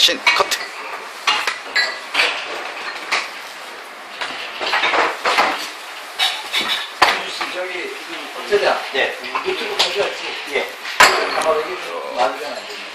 신 커트. 저기, 어쩌냐? 네. 유튜브 가져왔지? 예. 아마 여기 말이 안 되네.